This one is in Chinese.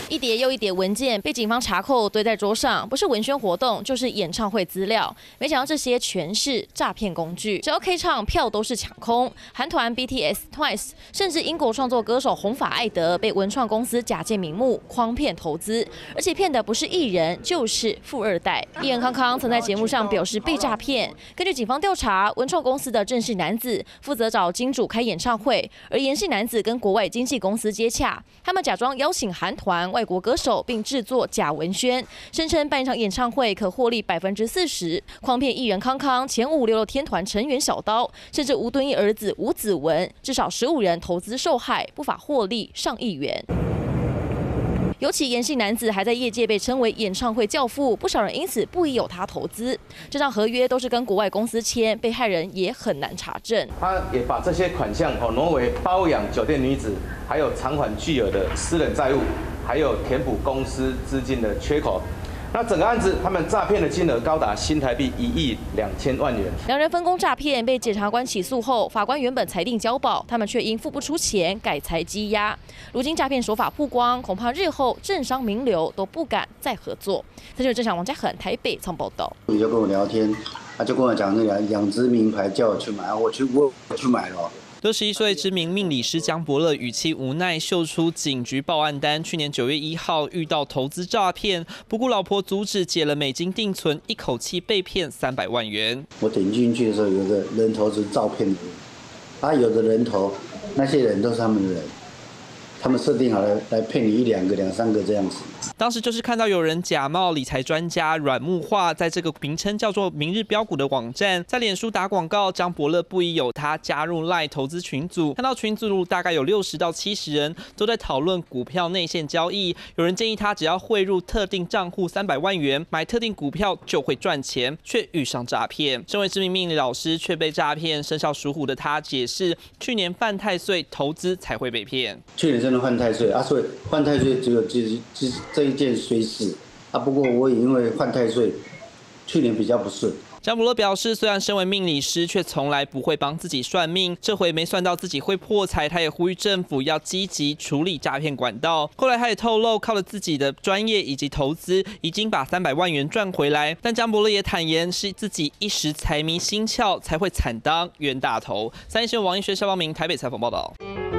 一叠又一叠文件被警方查扣堆在桌上，不是文宣活动，就是演唱会资料。没想到这些全是诈骗工具，只要 K 唱票都是抢空。韩团 BTS、Twice， 甚至英国创作歌手红发艾德被文创公司假借名目诓骗投资，而且骗的不是艺人，就是富二代。艺人康康曾在节目上表示被诈骗。根据警方调查，文创公司的郑氏男子负责找金主开演唱会，而严姓男子跟国外经纪公司接洽，他们假装邀请韩团、外国歌手，并制作假文宣，声称办一场演唱会可获利40%，诓骗艺人康康、前566天团成员小刀，甚至吴敦义儿子吴子文，至少15人投资受害，不法获利上亿元。尤其严姓男子还在业界被称为演唱会教父，不少人因此不疑有他投资。这张合约都是跟国外公司签，被害人也很难查证。 他也把这些款项挪为包养酒店女子，还有偿还巨额的私人债务，还有填补公司资金的缺口。那整个案子，他们诈骗的金额高达新台币1亿2000万元。 两人分工诈骗，被检察官起诉后，法官原本裁定交保，他们却因付不出钱改裁羁押。如今诈骗手法曝光，恐怕日后政商名流都不敢再合作。这就是郑祥王家恒台北仓报道。 你就跟我聊天，他就跟我讲那个2支名牌叫我去买，我去买了。 61岁知名命理师江伯乐语气无奈，秀出警局报案单。去年9月1号遇到投资诈骗，不顾老婆阻止，解了美金定存，一口气被骗300万元。 我点进去的时候，有个人头是照骗的人，有的人头，那些人都是他们的人，他们设定好了来骗你1、2个、2、3个这样子。 当时就是看到有人假冒理财专家阮木化，在这个名称叫做明日标股的网站，在脸书打广告。张伯乐不疑有他，加入 LINE 投资群组，看到群组大概有60到70人，都在讨论股票内线交易。有人建议他只要汇入特定账户300万元，买特定股票就会赚钱，却遇上诈骗。身为知名命理老师，却被诈骗。生肖属虎的他解释，去年犯太岁，投资才会被骗。 去年真的犯太岁所以犯太岁只有这一件衰事不过我也因为犯太岁，去年比较不顺。 张伯乐表示，虽然身为命理师，却从来不会帮自己算命。这回没算到自己会破财，他也呼吁政府要积极处理诈骗管道。后来他也透露，靠了自己的专业以及投资，已经把300万元赚回来。但张伯乐也坦言，是自己一时财迷心窍，才会惨当冤大头。3立新闻王一轩、肖邦明台北采访报道。